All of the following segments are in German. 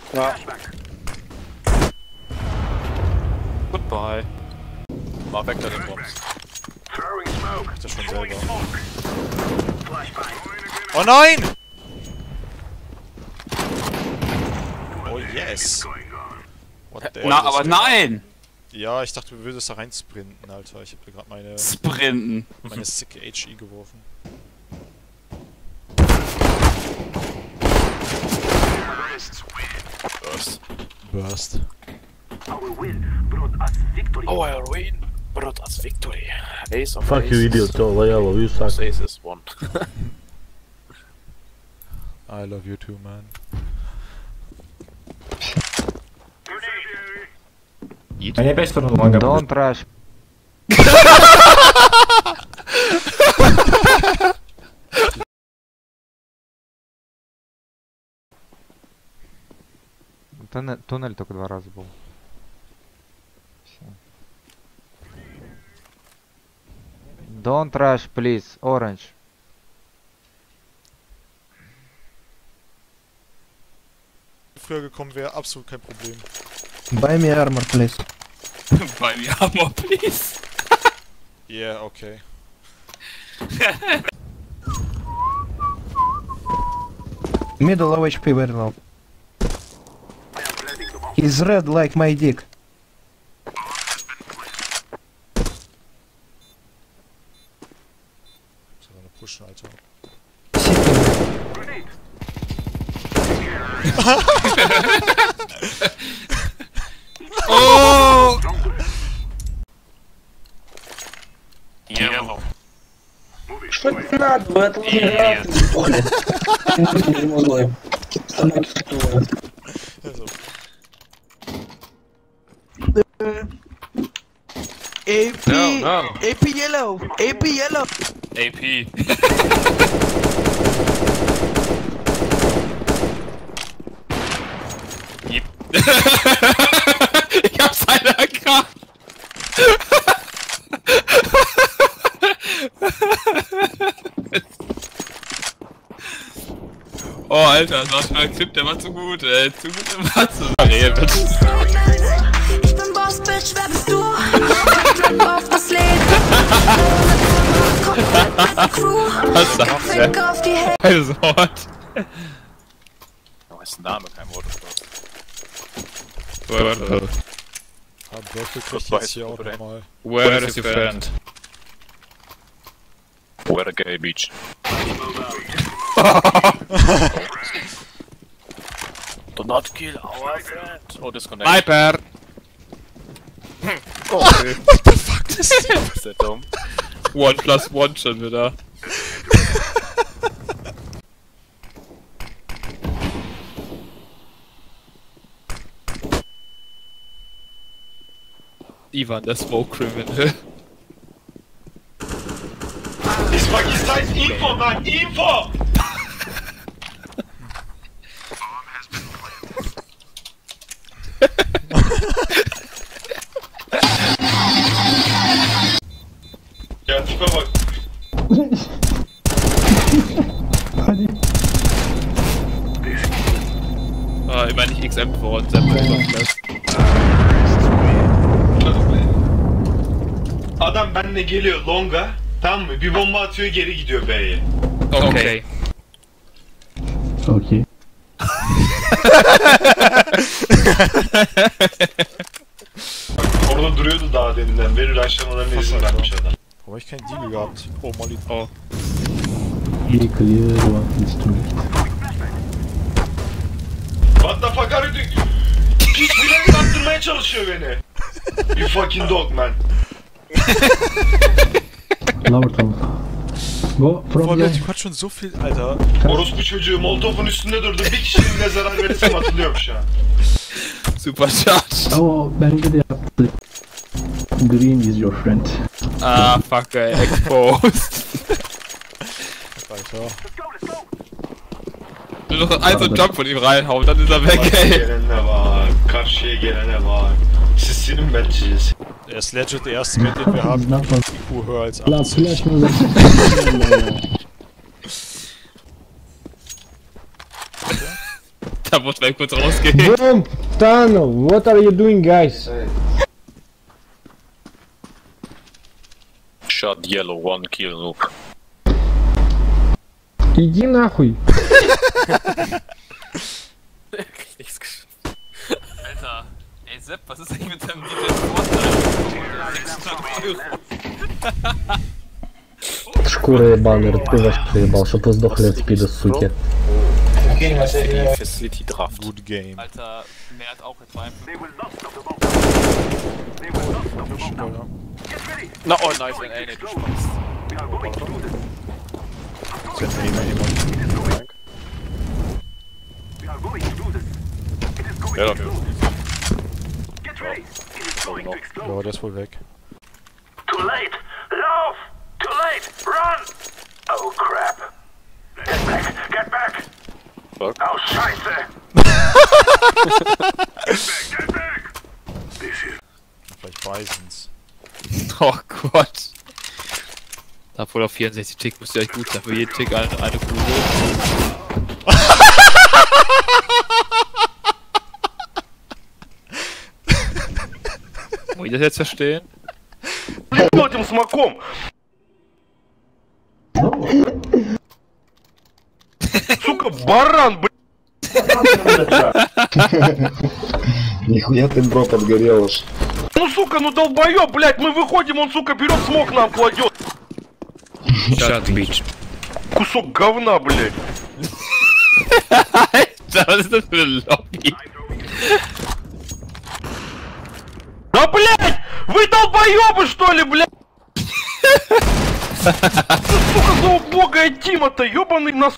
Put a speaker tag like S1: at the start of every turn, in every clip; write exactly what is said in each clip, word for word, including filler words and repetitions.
S1: Ja.
S2: Goodbye. Mach weg da den Bombs.
S3: Ist das schon selber. Oh nein! Oh yes! What the
S2: Na,
S3: hell
S2: aber
S3: is
S2: nein!
S3: Ja, ich dachte, du würdest da rein sprinten, Alter. Ich hab dir gerade meine,
S2: Sprinten.
S3: meine sicke H E geworfen.
S2: Burst.
S3: Burst.
S4: Our win brought us victory.
S2: Our win brought us victory. Ace of
S1: Fuck you,
S2: aces.
S1: idiot. Oh, yellow, you suck.
S2: Most aces won.
S3: I love you too, man.
S5: Ma ne hai presto una domanda?
S6: Don't rush. Туннель, туннель только два раза был. Всё. Don't rush, please. Orange.
S3: Früher gekommen wäre, absolut kein Problem.
S7: Buy me armor, please.
S2: Bei mir Armor, please.
S3: Yeah, okay.
S7: Middle low H P, very low. He's red like my dick.
S3: Soll er noch pushen, Alter.
S2: Oh! Yellow.
S5: Что это надо? Вы этого не надо. Не могу.
S3: Also,
S7: A P,
S2: No, no.
S7: A P yellow, A P yellow.
S2: A P. Yep. Ich hab's einer erkannt. Oh, Alter, das war schon ein Clip, der war zu gut, ey. Zu gut im Watze.
S8: Ich bin Boss, Bitch, wer bist du? Auf das Leben.
S2: Was sagst du?
S8: Fick auf die Hände.
S2: Also, what? Oh, ist ein Name, kein Wort. Where,
S3: ah, Burfel kriegt jetzt hier auch nochmal.
S2: where is your friend?
S9: Where a gay beach.
S2: Do not kill our friend.
S9: Oh, disconnect.
S2: Viper!
S3: Oh, okay. What the fuck ist das?
S9: Ist der dumm?
S2: One plus one schon wieder. Ivan, der Smoke Criminal.
S10: Ist Pakistans Info, Mann! Info! Ja, tipe bak.
S2: Ah, immer nicht X M vor uns, das.
S10: Adam benimle geliyor longa. Tamam mı? Bir bomba atıyor, geri gidiyor B'ye.
S2: Okay.
S5: Okay.
S10: Orada duruyordu daha deminden beri, rushlamalarına izin vermiş adam.
S3: Warum hab ich keinen Deal gehabt? Oh, Molly.
S2: Oh.
S5: İyi clear one instrument.
S10: What the fuck are you doing? Pis bilerek attırmaya çalışıyor beni. You fucking dog man.
S5: Lower tunnel. Go
S3: Vor
S5: from
S3: allem,
S5: there.
S3: die hat schon so viel, Alter.
S10: Orospu çocuğu Molotov'un üstünde durdu. Bir kişinin bile zarar verirsem hatırlıyorum şu an.
S2: Super charged.
S5: Oh, bence de yaptı. Green is your friend.
S2: Ah, fuck, ey, exposed.
S3: Alter.
S2: Nur noch ein so einen Jump von ihm reinhauen, dann ist er weg,
S10: Karşıya
S2: ey.
S10: gelene var. Karşıya gelene var. Sizsinin bençiyiz.
S3: Er ist legit der erste Mate, den wir haben.
S5: Not one.
S3: I Q höher als
S5: La
S3: achtzig.
S5: flash mı?
S1: Da muss man kurz rausgehen.
S5: Bomb! Tunnel! What are you doing, guys?
S2: Shot yellow, one kill, noob.
S5: Иди нахуй!
S2: Nichts geschafft.
S1: Alter, ey Sepp, was ist eigentlich mit deinem D J Vorteil? sechshundert Euro.
S5: Шкура ебаный, ты ваш проебал, чтоб вы сдохли от спида, суки.
S2: Facility Draft.
S3: Good game.
S1: Alter, mehr hat auch etwa ein.
S2: Na, oh nice, ein A, nicht gespatzt.
S3: Zet er jemand.
S2: Ja, dafür.
S3: Ja, der ist wohl weg.
S4: Too late! Lauf! Too late! Run! Oh crap! Get back! Get back!
S2: Fuck.
S4: Oh Scheiße! Get back! Get back! This is
S3: Vielleicht Bisons.
S1: Oh Gott. Da wohl auf vierundsechzig Tick müsste euch gut sein. Für jeden Tick eine, eine Kugel. Muss ich das jetzt verstehen?
S10: Блядь, этим смоком! Сука, баран, блядь!
S5: Нихуя ты, бро, подгорел уж.
S10: Ну сука, ну долбоёб, блядь, мы выходим, он, сука, берет смок нам кладет.
S1: Shut bitch.
S10: Кусок говна, блядь.
S1: Alter, was ist das für eine Lobby?
S10: Да, блядь! Вы долбоёбы, что ли, блядь? Сука, за убогая Тима-то, ёбаный нас...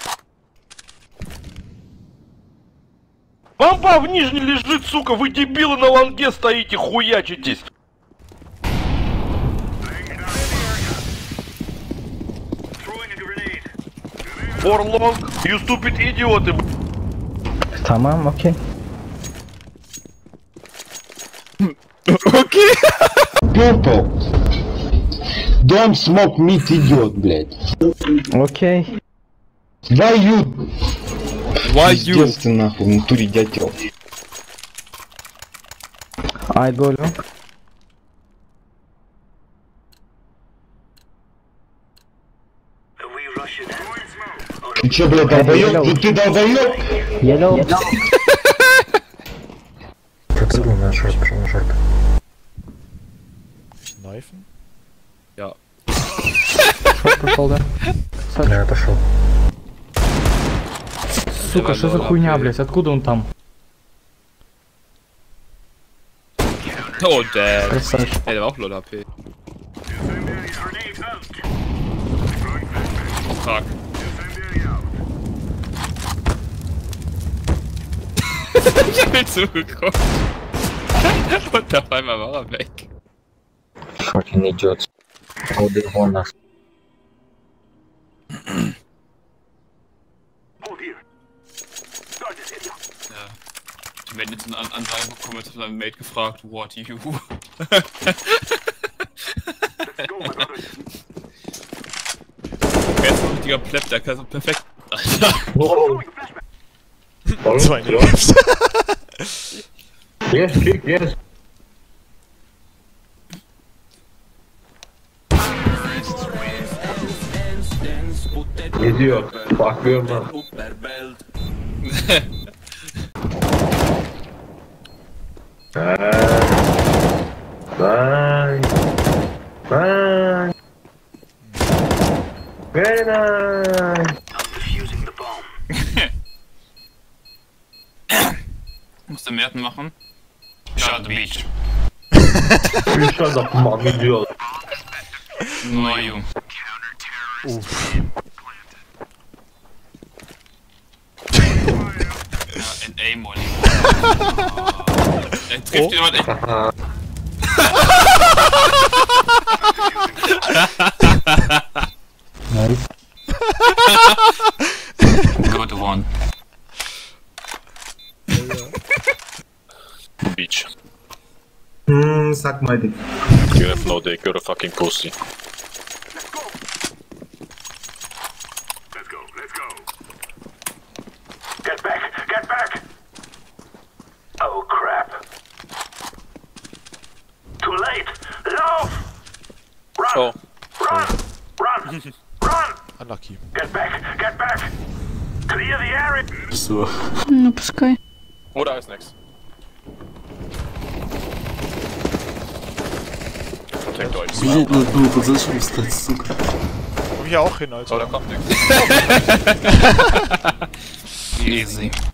S10: Бомба в нижней лежит, сука, вы дебилы на лонге стоите, хуячитесь. For long, you stupid идиоты, блядь.
S5: Tamam, окей.
S1: Okay.
S5: Purple! Don't smoke meat, идет, блядь. Окей. Why you?
S1: Why you?
S5: Пиздец ты нахуй, в натуре дятел. I go long. Ты чё, блядь, долбоёб? Ты, ты долбоёб? Yellow. Процедуру на шорт, пошел на шорт.
S3: Kneifen?
S1: Ja.
S5: Шорт пошел, да? Да, пошел.
S9: Сука, что за хуйня, блядь? Откуда он там?
S1: Oh, damn.
S9: Красавчик.
S1: Ey, der war auch Lol H P. Fuck. Ich hab ihn zugeguckt. Und auf einmal war er weg.
S5: Fucking idiots. How they want us.
S1: Wenn jetzt eine Ansage bekommen, hat sein Mate gefragt, what you? Er ist ein richtiger Plepp, der kann so perfekt. Alter.
S3: Zwei Knifes.
S5: Yes, kick, yes. Idiot. Fuck you, man. Bye. Bye. Very nice.
S4: defusing the bomb.
S1: Musst du Merten machen? Shut the beach.
S5: Shut up, man, idiot.
S1: No, you.
S3: Uff.
S1: Ja, ein A-Molly. Er trifft
S3: Oh.
S1: jemand echt.
S5: Nice.
S1: Good one.
S2: Beach.
S11: Hmm, suck my dick.
S2: You have no dick, you're a fucking pussy.
S4: Let's go, let's go. Get back, get back! Run!
S3: Unlucky.
S4: Get back! Get back! Clear the area!
S11: So.
S12: Ну, пускай.
S2: Oh, da ist nix. Protect euch.
S11: Блять, надо было под зашим встать, сука.
S3: Komm hier auch hin, Alter.
S2: Oh, da kommt nix.
S1: Easy.